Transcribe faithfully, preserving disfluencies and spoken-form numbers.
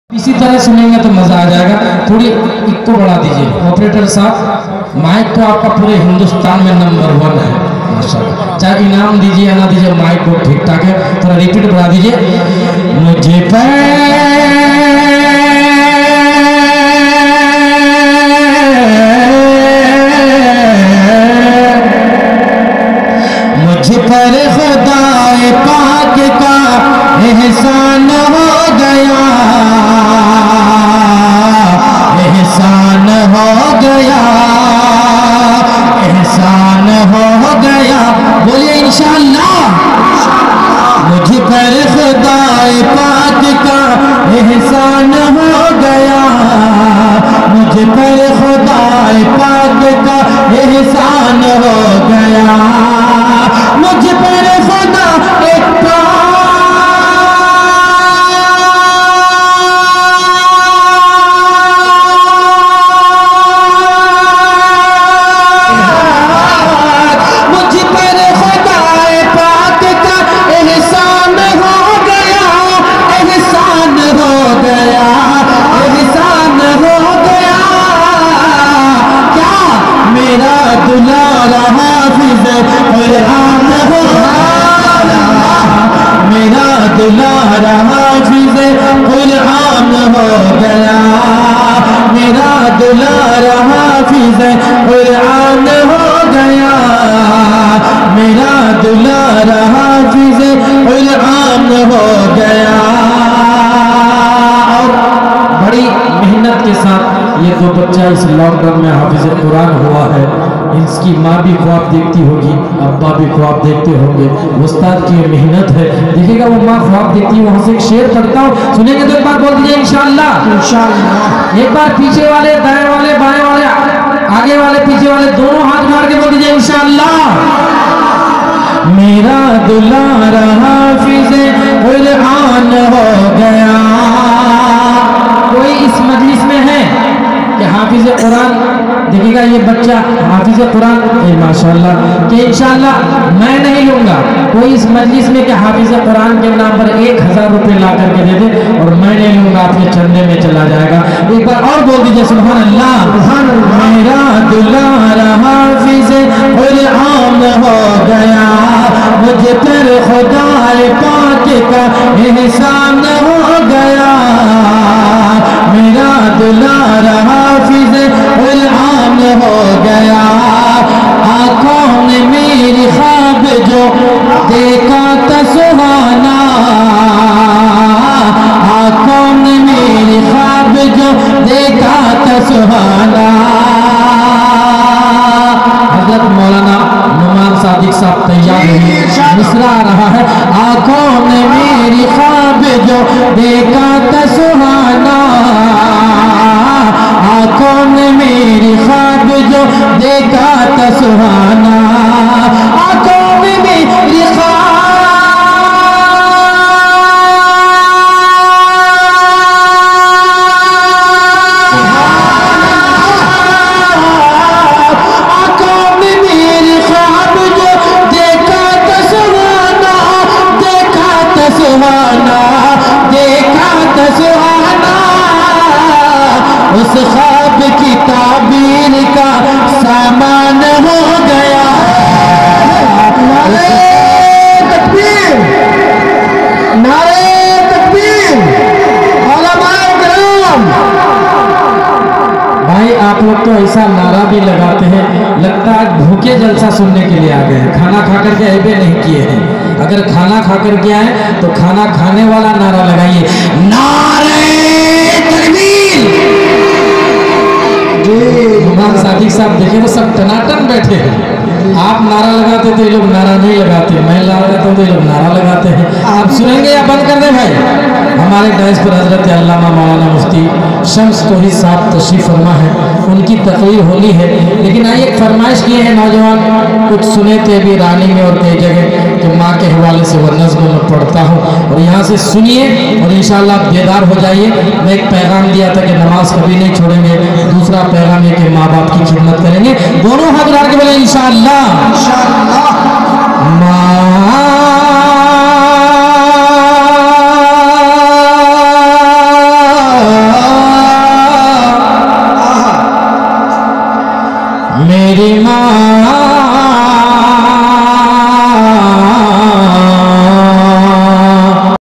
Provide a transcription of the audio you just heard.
इसी तरह सुनेंगे तो मजा आ जाएगा। थोड़ी इक्को बढ़ा दीजिए ऑपरेटर साहब। माइक तो आपका पूरे हिंदुस्तान में नंबर वन है माशाल्लाह। चाहे इनाम दीजिए या ना दीजिए, माइक को ठीक ठाक है। थोड़ा रिपीट बढ़ा दीजिए। मुझे पर मुझ पर खुदाए पाक का एहसान हो गया, एहसान हो गया, एहसान हो गया। बोलिए इंशाअल्लाह। मुझ पर खुदाए पाक का एहसान हो गया, मुझ पर खुदाए पाक का एहसान हो गया। मुझ पर खुदा एक दुलारा हाफिज़ कुरान हो गया, मेरा दुलारा हाफिज़ कुरान हो गया, मेरा दुलारा हाफिज़ कुरान हो गया। और बड़ी मेहनत के साथ ये दो बच्चा इस लॉकडाउन में हाफिज़ कुरान हुआ है। इसकी माँ भी ख्वाब देखती होगी, अब्बा भी ख्वाब देखते होंगे। उस्ताद की मेहनत है, देखिएगा वो माँ ख्वाब देखती है। वहाँ से एक शेर पढ़ता हूँ, सुनेंगे तो एक बार बोल दीजिए इंशाअल्लाह। इंशाअल्लाह। एक बार पीछे वाले, दाएं वाले, बाएं वाले, आगे वाले, पीछे वाले दोनों हाथ मार के बोल दीजिए इंशाअल्लाह। मेरा दुलारा हाफिज़ कुरान हो गया। कोई इस मजलिस में है कि हाफिज़ कुरान? देखिएगा ये बच्चा हाफिज़ कुरान माशाल्लाह कि इंशाअल्लाह मैं नहीं लूँगा। कोई इस मजलिस में कि हाफिज़ कुरान के नाम पर एक हज़ार रुपये ला करके दे दे और मैं नहीं लूँगा, अपने चंदे में चला जाएगा। एक बार और बोल दीजिए सुभान अल्लाह। मेरा दुलारा हाफिज़ कुरान हो गया, मुझ पर खुदाए पाक का एहसान हो गया, मेरा दुलारा हाफिज़ कुरान हो गया। आँखों ने मेरी ख्वाब जो देखा था सुहाना, आँखों ने मेरी ख्वाब जो देखा था सुहाना। हज़रत मौलाना नुमान सादिक साहब तैयार हुए, मिसरा आ रहा है। आँखों ने मेरी ख्वाब जो देखा था सुहाना, आँखों ने मेरी ख्वाब जो देखा था सुहाना, आँखों में मेरी ख्वाब आँखों में मेरी ख्वाब जो देखा था सुहाना, देखा था सुहाना, देखा था सुहाना। उस ख्वाब की ताबीर का सामान हो गया। नारे तकबीर, नारे तकबीर। उलमाए किराम भाई, आप लोग तो ऐसा नारा भी लगाते हैं, लगता है भूखे जलसा सुनने के लिए आ गए हैं। खाना खा करके ऐबे नहीं किए हैं। अगर खाना खा करके आए तो खाना खाने वाला नारा लगाइए, नारे तकबीर। नुमान सादिक साहब देखे वो सब टनाटन बैठे हैं। आप नारा लगाते तो ये लोग नारा नहीं लगाते, मैं नारा लगाता हूँ तो ये लोग नारा लगाते हैं। आप सुनेंगे या बंद कर दे भाई? हमारे डायस पर हजरत अल्लामा मौलाना मुफ्ती शम्स तौहीद साहब तशरीफ फरमा है, उनकी तकरीर होनी है। लेकिन आइए एक फरमाइश किए हैं नौजवान, कुछ सुने थे अभी रानी में और कई जगह, तो माँ के हवाले से वह नज़्म में पढ़ता हूँ और यहाँ से सुनिए और इंशाअल्लाह बेदार हो जाइए। मैं एक पैगाम दिया था कि नमाज कभी नहीं छोड़ेंगे, दूसरा पैगाम है कि माँ बाप की खिदमत करेंगे। दोनों हाथ उठा के बोले इंशाअल्लाह। माँ मेरी माँ